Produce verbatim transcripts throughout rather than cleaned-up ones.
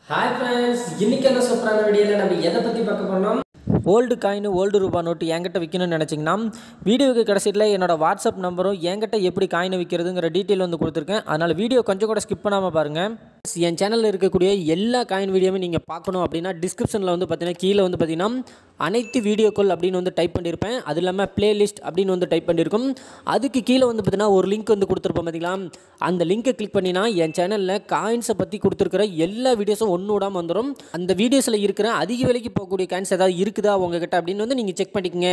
Hi friends, இன்னைக்கு என்ன சூப்பரான வீடியோல நம்ம எதை பத்தி பார்க்க போறோம்? ஓல்டு காயின் ஓல்டு ரூபா நோட்டு என்கிட்ட விற்கணும்னு நினச்சிங்கன்னா வீடியோக்கு கடைசியில் என்னோட வாட்ஸ்அப் நம்பரும் என்கிட்ட எப்படி காயினை விற்கிறதுங்கிற டீட்டெயில் வந்து கொடுத்துருக்கேன். அதனால் வீடியோ கொஞ்சம் கூட ஸ்கிப் பண்ணாமல் பாருங்கள். என் சேனலில் இருக்கக்கூடிய எல்லா காயின் வீடியோவுமே நீங்கள் பார்க்கணும் அப்படின்னா டிஸ்கிரிப்ஷனில் வந்து பார்த்தீங்கன்னா கீழே வந்து பார்த்தீங்கன்னா அனைத்து வீடியோக்கள் அப்படின்னு வந்து டைப் பண்ணியிருப்பேன். அது இல்லாமல் பிளேலிஸ்ட் அப்படின்னு வந்து டைப் பண்ணியிருக்கும். அதுக்கு கீழே வந்து பார்த்தீங்கன்னா ஒரு லிங்க் வந்து கொடுத்துருப்போம் பார்த்தீங்களா, அந்த லிங்க்கை கிளிக் பண்ணினா என் சேனலில் காயின்ஸை பற்றி கொடுத்துருக்கிற எல்லா வீடியோஸும் ஒன்று விடாமல் வந்துடும். அந்த வீடியோஸில் இருக்கிற அதிக விலைக்கு போகக்கூடிய காயின்ஸ் ஏதாவது இருக்குதா உங்ககிட்ட அப்படின்னு வந்து நீங்கள் செக் பண்ணிக்கங்க.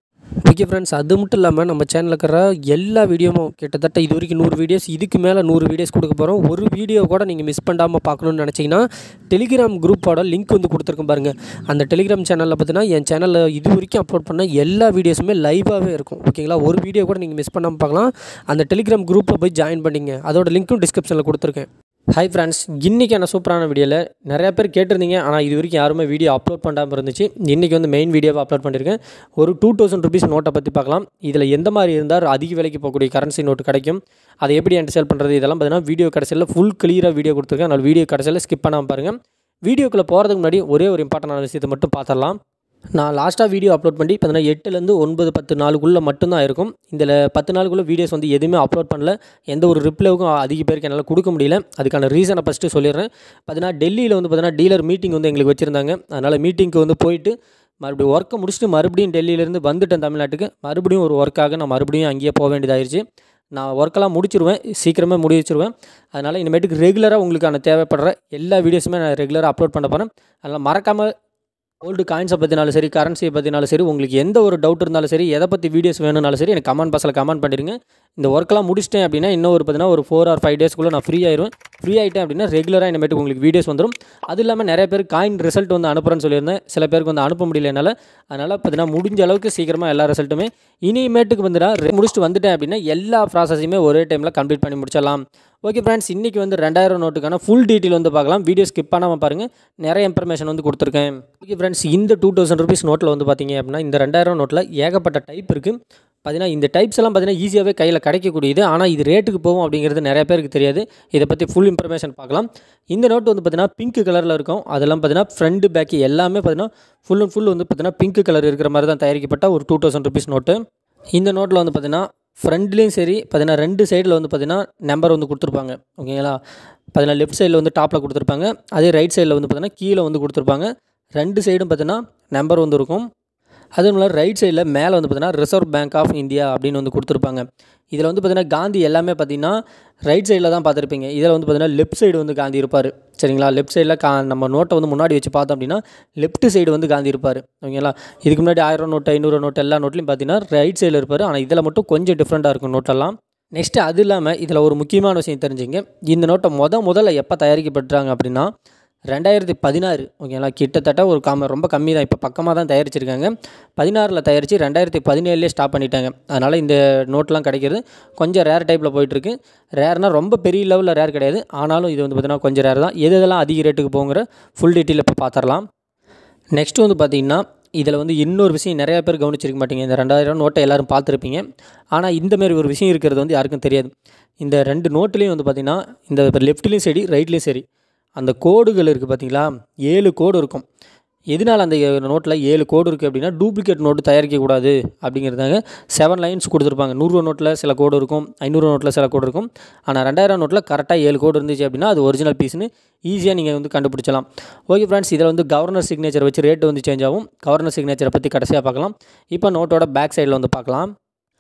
ஓகே ஃப்ரெண்ட்ஸ், அது மட்டும் இல்லாமல் நம்ம சேனலில் இருக்கிற எல்லா வீடியோவும் கிட்டத்தட்ட இது வரைக்கும் நூறு வீடியோஸ், இதுக்கு மேலே நூறு வீடியோஸ் கொடுக்க போகிறோம். ஒரு வீடியோ கூட நீங்கள் மிஸ் பண்ணாமல் பார்க்கணுன்னு நினச்சிங்கன்னா டெலிகிராம் குரூப்போட லிங்க் வந்து கொடுத்துருக்கோம் பாருங்கள். அந்த டெலிகிராம் சேனலில் பார்த்தீங்கன்னா என் சேனலில் இது வரைக்கும் அப்லோட் பண்ண எல்லா வீடியோஸுமே லைவாகவே இருக்கும். ஓகேங்களா, ஒரு வீடியோ கூட நீங்கள் மிஸ் பண்ணாமல் பார்க்கலாம். அந்த டெலிகிராம் குரூப்பில் போய் ஜாயின் பண்ணிங்க. அதோட லிங்க்கும் டிஸ்கிரிப்ஷனில் கொடுத்துருக்கேன். ஹாய் ஃப்ரெண்ட்ஸ், இன்றைக்கான சூப்பரான வீடியோவில் நிறையா பேர் கேட்டிருந்தீங்க, ஆனால் இது வரைக்கும் யாருமே வீடியோ அப்லோட் பண்ணாமல் இருந்துச்சு. இன்றைக்கி வந்து மெயின் வீடியோவை அப்லோட் பண்ணியிருக்கேன். ஒரு டூ தௌசண்ட் ருபீஸ் நோட்டை பற்றி பார்க்கலாம். இதில் எந்த மாதிரி இருந்தால் அதிக விலைக்கு போகக்கூடிய கரன்சி நோட்டு கிடைக்கும், அதை எப்படி என்ட் சேல் பண்ணுறது, இதெல்லாம் பார்த்தீங்கன்னா வீடியோ கடைசியில் ஃபுல் கிளியராக வீடியோ கொடுத்துருக்கேன். அதனால் வீடியோ கடைசியில் ஸ்கிப் பண்ணாமல் பாருங்கள். வீடியோக்குள்ளே போகிறதுக்கு முன்னாடி ஒரே ஒரு இம்பார்ட்டன்டான விஷயத்தை மட்டும் பார்த்துடலாம். நான் லாஸ்ட்டாக வீடியோ அப்லோட் பண்ணி பார்த்தீங்கன்னா எட்டுலேருந்து ஒன்பது பத்து நாளுக்குள்ளே மட்டும்தான் இருக்கும். இதில் பத்து நாளுக்குள்ளே வீடியோஸ் வந்து எதுவுமே அப்லோட் பண்ணல. எந்த ஒரு ரிப்ளைவுக்கும் அதிக பேருக்கு என்னால் கொடுக்க முடியல. அதுக்கான ரீசனை ஃபஸ்ட்டு சொல்லிடுறேன். பார்த்தீங்கன்னா டெல்லியில் வந்து பார்த்தீங்கன்னா டீலர் மீட்டிங் வந்து எங்களுக்கு வச்சுருந்தாங்க. அதனால் மீட்டிங்க்கு வந்து போயிட்டு மறுபடியும் ஒர்க்கை முடிச்சுட்டு மறுபடியும் டெல்லியிலேருந்து வந்துட்டேன் தமிழ்நாட்டுக்கு. மறுபடியும் ஒரு ஒர்க்காக நான் மறுபடியும் அங்கேயே போக வேண்டியதாகிடுச்சு. நான் ஒர்க்கெல்லாம் முடிச்சிருவேன், சீக்கிரமே முடிச்சிருவேன். அதனால் இனிமேட்டுக்கு ரெகுலராக உங்களுக்கான தேவைப்படுற எல்லா வீடியோஸுமே நான் ரெகுலராக அப்லோட் பண்ண போகிறேன். அதனால் மறக்காமல் ஓல்டு காயின்ஸை பற்றினாலும் சரி, கரன்சியை பற்றினாலும் சரி, உங்களுக்கு எந்த ஒரு டவுட் இருந்தாலும் சரி, எதை பற்றி வீடியோஸ் வேணும்னாலும் சரி எனக்கு கமெண்ட் பாக்ஸில் கமெண்ட் பண்ணிடுங்க. இந்த ஒர்க்கெல்லாம் முடிச்சிட்டேன் அப்படின்னா இன்னும் ஒரு பார்த்தீங்கன்னா ஒரு ஃபோர் ஆர் ஃபைவ் டேஸ்க்குள்ளே நான் ஃப்ரீ ஆயிடுவேன். ஃப்ரீ ஆகிட்டேன் அப்படின்னா ரெகுலராக இனிமேட்டு உங்களுக்கு வீடியோஸ் வந்துடும். அது இல்லாமல் நிறைய பேர் காயின் ரிசல்ட் வந்து அனுப்புகிறேன்னு சொல்லியிருந்தேன். சில பேருக்கு வந்து அனுப்ப முடியல என்னால். அதனால் பார்த்தீங்கன்னா முடிஞ்ச அளவுக்கு சீக்கிரமாக எல்லா ரிசல்ட்டுமே இனிமேட்டுக்கு வந்துடா முடிச்சுட்டு வந்துட்டேன் அப்படின்னா எல்லா ப்ராசஸையுமே ஒரே டைமில் கம்ப்ளீட் பண்ணி முடிச்சிடலாம். ஓகே ஃப்ரெண்ட்ஸ், இன்றைக்கி வந்து ரெண்டாயிரம் நோட்டுக்கான ஃபுல் டீட்டெயில் வந்து பார்க்கலாம். வீடியோ ஸ்கிப் பண்ணாமல் பாருங்கள், நிறைய இன்ஃபர்மேஷன் வந்து கொடுத்துருக்கேன். ஓகே ஃப்ரெண்ட்ஸ், இந்த டூ தௌசண்ட் ருபீஸ் நோட்டில் வந்து பார்த்தீங்க அப்படின்னா இந்த ரெண்டாயிரம் நோட்டில் ஏகப்பட்ட டைப் இருக்குது. பார்த்தீங்கன்னா இந்த டைப்ஸ் எல்லாம் பார்த்தீங்கன்னா ஈஸியாகவே கையில் கிடைக்கக்கூடியது. ஆனால் இது ரேட்டுக்கு போகும் அப்படிங்கிறது நிறைய பேருக்கு தெரியாது. இதை பற்றி ஃபுல் இன்ஃபர்மேஷன் பார்க்கலாம். இந்த நோட்டு வந்து பார்த்தீங்கன்னா பிங்க் கலரில் இருக்கும். அதெல்லாம் பார்த்தீங்கன்னா ஃப்ரண்ட் பேக்கு எல்லாமே பார்த்தீங்கன்னா ஃபுல் அண்ட் ஃபுல் வந்து பார்த்தீங்கன்னா பிங்க் கலர் இருக்கிற மாதிரி தான் தயாரிக்கப்பட்ட ஒரு டூ தௌசண்ட் ருபீஸ் நோட்டு. இந்த நோட்டில் வந்து பார்த்தீங்கன்னா ஃப்ரண்ட்லேயும் சரி பார்த்தீங்கன்னா ரெண்டு சைடில் வந்து பார்த்தீங்கன்னா நம்பர் வந்து கொடுத்துருப்பாங்க. ஓகேங்களா, பார்த்தீங்கன்னா லெஃப்ட் சைடில் வந்து டாப்பில் கொடுத்துருப்பாங்க, அதே ரைட் சைடில் வந்து பார்த்தீங்கன்னா கீழே வந்து கொடுத்துருப்பாங்க. ரெண்டு சைடும் பார்த்தீங்கன்னா நம்பர் வந்து இருக்கும். அதுவும் இல்லாமல் ரைட் சைடில் மேலே வந்து பார்த்தீங்கன்னா ரிசர்வ் பேங்க் ஆஃப் இந்தியா அப்படின்னு வந்து கொடுத்துருப்பாங்க. இதில் வந்து பார்த்தீங்கன்னா காந்தி எல்லாமே பார்த்தீங்கன்னா ரைட் சைடில் தான் பார்த்துருப்பீங்க. இதில் வந்து பார்த்தீங்கன்னா லெஃப்ட் சைடு வந்து காந்தி இருப்பார். சரிங்களா, லெஃப்ட் சைடில் கா நம்ம நோட்டை வந்து முன்னாடி வச்சு பார்த்தோம் அப்படின்னா லெஃப்ட் சைடு வந்து காந்தி இருப்பார். ஓகேங்களா, இதுக்கு முன்னாடி ஆயிரம் நோட்டு ஐநூறு நோட்டு எல்லா நோட்லையும் பார்த்தீங்கன்னா ரைட் சைடில் இருப்பார். ஆனால் இதில் மட்டும் கொஞ்சம் டிஃப்ரெண்ட்டாக இருக்கும் நோட்டெல்லாம். நெக்ஸ்ட்டு அது இல்லாமல் இதில் ஒரு முக்கியமான விஷயம் தெரிஞ்சுங்க. இந்த நோட்டை முத முதல்ல எப்போ தயாரிக்கப்பட்டாங்க அப்படின்னா ரெண்டாயிரத்தி பதினாறு. ஓகேங்களா, கிட்டத்தட்ட ஒரு கம் ரொம்ப கம்மி தான். இப்போ பக்கமாக தான் தயாரிச்சிருக்காங்க. பதினாறில் தயாரித்து ரெண்டாயிரத்தி பதினேழுலேயே ஸ்டாப் பண்ணிட்டாங்க. அதனால் இந்த நோட்லாம் கிடைக்கிறது கொஞ்சம் ரேர் டைப்பில் போயிட்டுருக்கு. ரேர்னால் ரொம்ப பெரிய லெவலில் ரேர் கிடையாது. ஆனாலும் இது வந்து பார்த்திங்கன்னா கொஞ்சம் ரேர் தான். எது இதெல்லாம் அதிக ரேட்டுக்கு போங்கிற ஃபுல் டீட்டெயில் இப்போ பார்த்துடலாம். நெக்ஸ்ட்டு வந்து பார்த்திங்கன்னா இதில் வந்து இன்னொரு விஷயம் நிறையா பேர் கவனிச்சிருக்க மாட்டீங்க. இந்த ரெண்டாயிரம் நோட்டை எல்லோரும் பார்த்துருப்பீங்க. ஆனால் இந்தமாரி ஒரு விஷயம் இருக்கிறது வந்து யாருக்கும் தெரியாது. இந்த ரெண்டு நோட்டுலேயும் வந்து பார்த்திங்கன்னா இந்த லெஃப்ட்லேயும் சரி ரைட்லேயும் சரி அந்த கோடுகள் இருக்குது பார்த்தீங்களா, ஏழு கோடு இருக்கும். எதனால் அந்த நோட்டில் ஏழு கோடு இருக்குது அப்படின்னா டூப்ளிகேட் நோட்டு தயாரிக்கக்கூடாது அப்படிங்கிறதாங்க. செவன் லைன்ஸ் கொடுத்துருப்பாங்க. நூறுரூவா நோட்டில் சில கோடு இருக்கும், ஐநூறு நோட்டில் சில கோடு இருக்கும். ஆனால் ரெண்டாயிரம் நோட்டில் கரெக்டாக ஏழு கோடு இருந்துச்சு அப்படின்னா அது ஒரிஜினல் பீஸ்னு ஈஸியாக நீங்கள் வந்து கண்டுபிடிச்சலாம். ஓகே ஃப்ரெண்ட்ஸ், இதில் வந்து கவர்னர் சிக்னேச்சர் வச்சு ரேட்டு வந்து சேஞ்ச் ஆகும். கவர்னர் சிக்னேச்சரை பற்றி கடைசியாக பார்க்கலாம். இப்போ நோட்டோட பேக் சைடில் வந்து பார்க்கலாம்.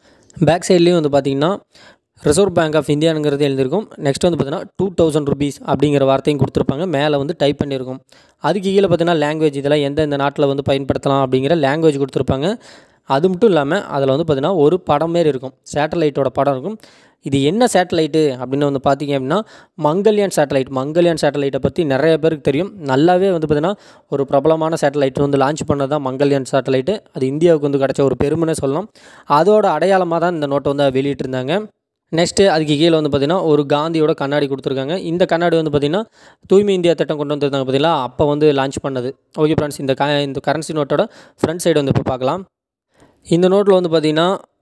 பேக் சைட்லேயும் வந்து பார்த்திங்கன்னா ரிசர்வ் பேங்க் ஆஃப் இந்தியாங்கிறது எழுதியிருக்கும். நெக்ஸ்ட் வந்து பார்த்தீங்கன்னா டூ தௌசண்ட் ருபீஸ் அப்படிங்கிற வார்த்தையும் கொடுத்துருப்பாங்க. மேலே வந்து டைப் பண்ணியிருக்கும். அதுக்கு கீழே பார்த்தீங்கன்னா லாங்குவேஜ் இதெல்லாம் எந்தெந்த நாட்டில் வந்து பயன்படுத்தலாம் அப்படிங்கிற லாங்குவேஜ் கொடுத்துருப்பாங்க. அது மட்டும் இல்லாமல் அதில் வந்து பார்த்திங்கன்னா ஒரு படம் மாரி இருக்கும், சேட்டலைட்டோட படம் இருக்கும். இது என்ன சேட்டலைட்டு அப்படின்னு வந்து பார்த்திங்க அப்படின்னா மங்கல்யான் சேட்டலைட். மங்கல்யான் சேட்டலைட்டை பற்றி நிறைய பேருக்கு தெரியும். நல்லாவே வந்து பார்த்திங்கன்னா ஒரு பிரபலமான சேட்டலைட் வந்து லான்ச் பண்ணது தான் மங்கல்யான் சேட்டலைட்டு. அது இந்தியாவுக்கு வந்து கிடச்ச ஒரு பெருமைனே சொல்லலாம். அதோட அடையாளமாக தான் இந்த நோட்டை வந்து வெளியிட்டிருந்தாங்க. நெக்ஸ்ட்டு அதுக்கு கீழே வந்து பார்த்திங்கன்னா ஒரு காந்தியோட கண்ணாடி கொடுத்துருக்காங்க. இந்த கண்ணாடி வந்து பார்த்திங்கன்னா தூய்மை இந்தியா திட்டம் கொண்டு வந்திருந்தாங்க பார்த்தீங்களா, அப்போ வந்து லான்ச் பண்ணது. ஓகே ஃப்ரெண்ட்ஸ், இந்த க இந்த கரன்சி நோட்டோட ஃப்ரண்ட் சைடு வந்து இப்போ பார்க்கலாம். இந்த நோட்டில் வந்து பார்த்திங்கன்னா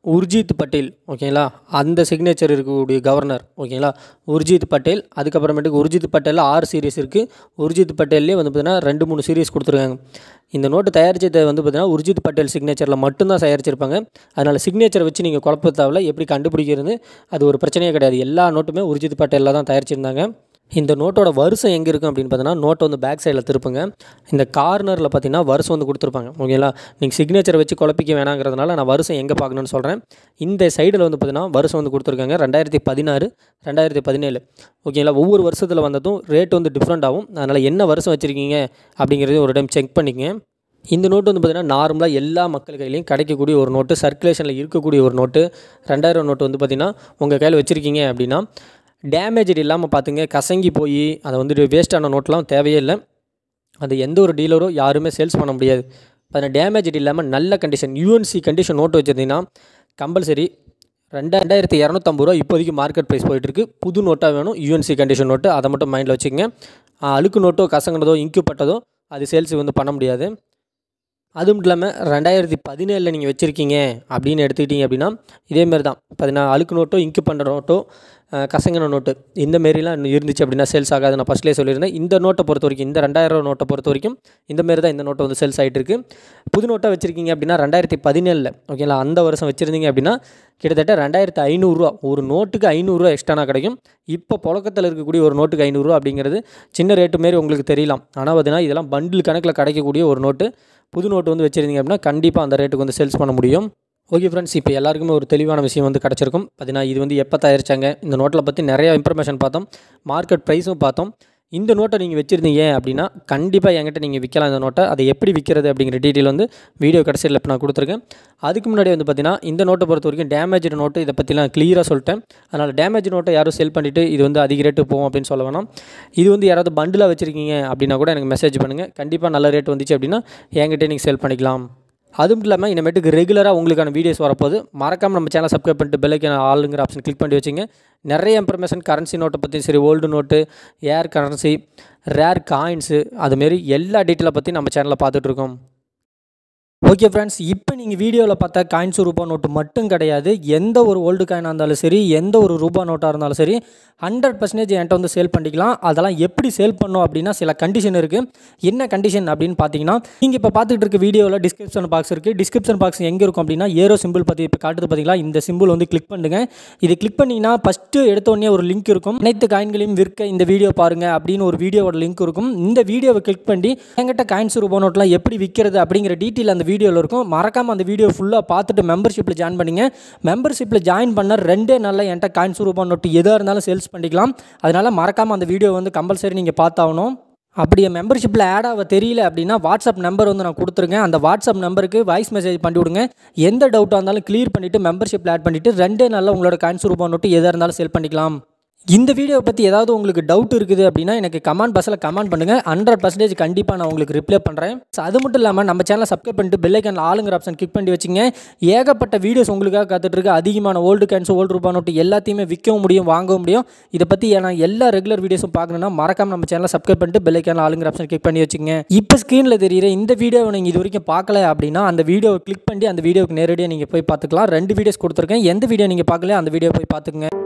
உர்ஜித் பட்டேல் ஓகேங்களா, அந்த சிக்னேச்சர் இருக்கக்கூடிய கவர்னர் ஓகேங்களா, உர்ஜித் பட்டேல். அதுக்கப்புறமேட்டுக்கு உர்ஜித் பட்டேலில் ஆறு சீரீஸ் இருக்குது. உர்ஜித் பட்டேல்லே வந்து பார்த்திங்கன்னா ரெண்டு மூணு சீரீஸ் கொடுத்துருக்காங்க. இந்த நோட்டு தயாரிச்சதை வந்து பார்த்திங்கன்னா உர்ஜித் பட்டேல் சிக்னேச்சரில் மட்டும்தான் தயாரிச்சிருப்பாங்க. அதனால் சிக்னேச்சரை வச்சு நீங்கள் குழப்ப தேவையில்ல. எப்படி கண்டுபிடிக்கிறது அது ஒரு பிரச்சனையே கிடையாது. எல்லா நோட்டுமே உர்ஜித் பட்டேலில் தான் தயாரிச்சிருந்தாங்க. இந்த நோட்டோட வருஷம் எங்கே இருக்கும் அப்படின்னு பார்த்தீங்கன்னா, நோட்டை வந்து பேக் சைடில் திருப்புங்க. இந்த கார்னரில் பார்த்தீங்கன்னா வருஷம் வந்து கொடுத்துருப்பாங்க ஓகேங்களா. நீங்கள் சிக்னேச்சரை வச்சு குழப்பிக்க வேணாங்கிறதுனால நான் வருஷம் எங்கே பார்க்கணுன்னு சொல்கிறேன். இந்த சைடில் வந்து பார்த்தீங்கன்னா வருஷம் வந்து கொடுத்துருக்காங்க ரெண்டாயிரத்தி பதினாறு ரெண்டாயிரத்தி பதினேழு ஓகேங்களா. ஒவ்வொரு வருஷத்தில் வந்ததும் ரேட் வந்து டிஃப்ரெண்ட் ஆகும். அதனால் என்ன வருஷம் வச்சுருக்கீங்க அப்படிங்கிறதையும் ஒரு டைம் செக் பண்ணிக்கங்க. இந்த நோட்டு வந்து பார்த்திங்கன்னா நார்மலாக எல்லா மக்கள் கையிலையும் கிடைக்கக்கூடிய ஒரு நோட்டு, சர்க்குலேஷனில் இருக்கக்கூடிய ஒரு நோட்டு. ரெண்டாயிரம் நோட்டு வந்து பார்த்திங்கன்னா உங்கள் கையில் வச்சுருக்கீங்க அப்படின்னா டேமேஜ் இல்லாமல் பார்த்துங்க. கசங்கி போய் அதை வந்துட்டு வேஸ்ட்டான நோட்லாம் தேவையே இல்லை. அது எந்த ஒரு டீலரோ யாருமே சேல்ஸ் பண்ண முடியாது. அதில் டேமேஜ் இல்லாமல் நல்ல கண்டிஷன் யூஎன்சி கண்டிஷன் நோட்டு வச்சுருந்தீங்கன்னா கம்பல்சரி ரெண்டாயிரத்தி இரநூத்தம்பது ரூபா இப்போதைக்கு மார்க்கெட் ப்ரைஸ் போயிட்டுருக்கு. புது நோட்டாக வேணும், யூஎன்சி கண்டிஷன் நோட்டு. அதை மட்டும் மைண்டில் வச்சுக்கோங்க. அழுக்கு நோட்டோ கசங்கினதோ இங்கு பட்டதோ அது சேல்ஸ் வந்து பண்ண முடியாது. அதுவும் இல்லாமல் ரெண்டாயிரத்தி பதினேழில் நீங்கள் வச்சுருக்கீங்க அப்படின்னு எடுத்துக்கிட்டிங்க அப்படின்னா இதேமாரி தான் பார்த்தீங்கன்னா அழுக்கு நோட்டோ இங்கு பண்ணுற நோட்டோ கசங்கின நோட்டு இந்தமாரிலாம் இருந்துச்சு அப்படின்னா சேல்ஸ் ஆகாது. நான் ஃபஸ்ட்லேயே சொல்லியிருந்தேன். இந்த நோட்டை பொறுத்த வரைக்கும், இந்த ரெண்டாயிரம் நோட்டை பொறுத்த வரைக்கும் இந்தமாரி தான் இந்த நோட்டை வந்து சேல்ஸ் ஆகிட்டு இருக்குது. புது நோட்டாக வச்சுருக்கீங்க அப்படின்னா ரெண்டாயிரத்தி பதினேழில் ஓகேங்களா, அந்த வருஷம் வச்சுருந்தீங்க அப்படின்னா கிட்டத்தட்ட ரெண்டாயிரத்து ஐநூறுரூவா ஒரு நோட்டுக்கு ஐநூறுரூவா எக்ஸ்ட்ரானா கிடைக்கும். இப்போ புழக்கத்தில் இருக்கக்கூடிய ஒரு நோட்டுக்கு ஐநூறுரூவா அப்படிங்கிறது சின்ன ரேட்டு மாரி உங்களுக்கு தெரியலாம். ஆனால் பார்த்தீங்கன்னா இதெல்லாம் பண்டில் கணக்கில் கிடைக்கக்கூடிய ஒரு நோட்டு. புது நோட்டு வந்து வச்சுருந்தீங்க அப்படின்னா கண்டிப்பாக அந்த ரேட்டுக்கு வந்து சேல்ஸ் பண்ண முடியும். ஓகே ஃப்ரெண்ட்ஸ், இப்போ எல்லாருக்குமே ஒரு தெளிவான விஷயம் வந்து கிடச்சிருக்கும். பார்த்தீங்கன்னா இது வந்து எப்போ தயாரிச்சாங்க, இந்த நோட்டில் பற்றி நிறையா இன்ஃபர்மேஷன் பார்த்தோம், மார்க்கெட் ப்ரைஸும் பார்த்தோம். இந்த நோட்டை நீங்கள் வச்சுருந்தீங்க அப்படின்னா கண்டிப்பாக என்கிட்ட நீங்கள் விற்கலாம். இந்த நோட்டை அதை எப்படி விற்கிறது அப்படிங்கிற டீட்டெயில் வந்து வீடியோ கடைசியில் இப்போ நான் கொடுத்துருக்கேன். அதுக்கு முன்னாடி வந்து பார்த்தீங்கன்னா இந்த நோட்டை பொறுத்த வரைக்கும் டேமேஜ் நோட்டு இதை பற்றிலாம் கிளியராக சொல்லிட்டேன். அதனால் டேமேஜ் நோட்டை யாரும் செல் பண்ணிவிட்டு இது வந்து அதிக ரேட்டு போகும் அப்படின்னு சொல்ல வேணாம். இது வந்து யாராவது பண்டிலாக வச்சுருக்கீங்க அப்படின்னா கூட எனக்கு மெசேஜ் பண்ணுங்கள். கண்டிப்பாக நல்ல ரேட் வந்துச்சு அப்படின்னா என்கிட்ட நீங்கள் செல் பண்ணிக்கலாம். அதுவும் இல்லாமல் இனிமேட்டுக்கு ரெகுலராக உங்களுக்கான வீடியோஸ் வரப்போது. மறக்காமல் நம்ம சேனல் சப்ஸ்கிரைப் பண்ணிட்டு பெல் ஐக்கான ஆளுங்கிற ஆப்ஷன் கிளிக் பண்ணி வச்சுங்க. நிறைய இன்ஃபர்மேஷன் கரன்சி நோட்டை பற்றியும் சரி, old note, rare currency, rare coins, அதுமாரி எல்லா டீட்டெயிலை பற்றி நம்ம சேனலில் பார்த்துட்ருக்கோம். ஓகே ஃப்ரெண்ட்ஸ், இப்போ நீங்கள் வீடியோவில் பார்த்தா காயின்ஸு ரூபா நோட்டு மட்டும் கிடையாது. எந்த ஒரு ஓல்டு காயினாக இருந்தாலும் சரி, எந்த ஒரு ரூபா நோட்டாக இருந்தாலும் சரி, ஹண்ட்ரட் பர்சன்டேஜ் என்கிட்ட வந்து சேல் பண்ணிக்கலாம். அதெல்லாம் எப்படி சேல் பண்ணோம் அப்படின்னா சில கண்டிஷன் இருக்குது. என்ன கண்டிஷன் அப்படின்னு பார்த்தீங்கன்னா, நீங்கள் இப்போ பார்த்துட்டு இருக்க வீடியோவில் டிஸ்கிரிப்ஷன் பாக்ஸ் இருக்குது. டிஸ்கிரிப்ஷன் பாக்ஸ் எங்கே இருக்கும் அப்படின்னா ஏரோ சிம்பிள் பற்றி இப்போ காட்டுது பார்த்தீங்களா, இந்த சிம்பிள் வந்து கிளிக் பண்ணுங்கள். இது கிளிக் பண்ணிங்கன்னா ஃபஸ்ட்டு எடுத்தோடனே ஒரு லிங்க் இருக்கும். அனைத்து காயின்களையும் விற்க இந்த வீடியோ பாருங்கள் அப்படின்னு ஒரு வீடியோவோட லிங்க் இருக்கும். இந்த வீடியோவை கிளிக் பண்ணி என்கிட்ட காயின்ஸு ரூபா நோட்லாம் எப்படி விற்கிறது அப்படிங்கிற டீட்டெயில் அந்த வீடியோவில் இருக்கும். மறக்காமல் அந்த வீடியோ ஃபுல்லாக பார்த்துட்டு மெம்பர்ஷிப்பில் ஜாயின் பண்ணிங்க. மெம்பர்ஷிப்பில் ஜாயின் பண்ண ரெண்டே நாளில் என்கிட்ட காயின்ஸு ரூபா நோட்டு எதாக இருந்தாலும் சேல்ஸ் பண்ணிக்கலாம். அதனால் மறக்காமல் அந்த வீடியோ வந்து கம்பல்சரி நீங்கள் பார்த்தாகணும். அப்படியே மெம்பர்ஷிப்பில் ஆட் ஆக தெரியல அப்படின்னா வாட்ஸ்அப் நம்பர் வந்து நான் கொடுத்துருக்கேன். அந்த வாட்ஸ்அப் நம்பருக்கு வாய்ஸ் மெசேஜ் பண்ணி விடுங்க. எந்த டவுட்டாக இருந்தாலும் கிளியர் பண்ணிவிட்டு மெம்பர்ஷிப்பில் ஆட் பண்ணிவிட்டு ரெண்டே நாளில் உங்களோட காயின்ஸு ரூபா நோட்டு எதாக இருந்தாலும் சேல் பண்ணிக்கலாம். இந்த வீடியோவை பற்றி ஏதாவது உங்களுக்கு டவுட் இருக்குது அப்படின்னா எனக்கு கமெண்ட் பாக்ஸில் கமெண்ட் பண்ணுங்கள். ஹண்ட்ரட் பர்சன்டேஜ் கண்டிப்பாக நான் உங்களுக்கு ரிப்ளை பண்ணுறேன். ஸோ அது மட்டும் இல்லாமல் நம்ம சேனலை சப்ஸ்கிரைப் பண்ணிட்டு பெல் ஐக்கான் ஆளுங்கிற ஆப்ஷன் கிளிக் பண்ணி வச்சுங்க. ஏகப்பட்ட வீடியோஸ் உங்களுக்காக காத்துட்ருக்கு. அதிகமான ஓல்டு காயின்ஸ், ஓல்டு ரூபா நோட்டு எல்லாத்தையுமே விற்கவும் முடியும், வாங்கவும் முடியும். இதை பற்றி ஏன்னா எல்லா ரெகுலர் வீடியோஸும் பார்க்கணுன்னா மறக்காமல் நம்ம சேனலை சப்ஸ்கிரைப் பண்ணிட்டு பெல் ஐக்கான் ஆளுங்கிற ஆப்ஷன் கிளிக் பண்ணி வச்சுங்க. இப்போ ஸ்க்ரீனில் தெரியுற இந்த வீடியோவை நீங்கள் இது வரைக்கும் பார்க்கல அப்படின்னா அந்த வீடியோவை கிளிக் பண்ணி அந்த வீடியோவுக்கு நேரடியாக நீங்கள் போய் பார்த்துக்கலாம். ரெண்டு வீடியோஸ் கொடுத்துருக்கேன். எந்த வீடியோ நீங்கள் பார்க்கல அந்த வீடியோ போய் பார்த்துக்குங்க.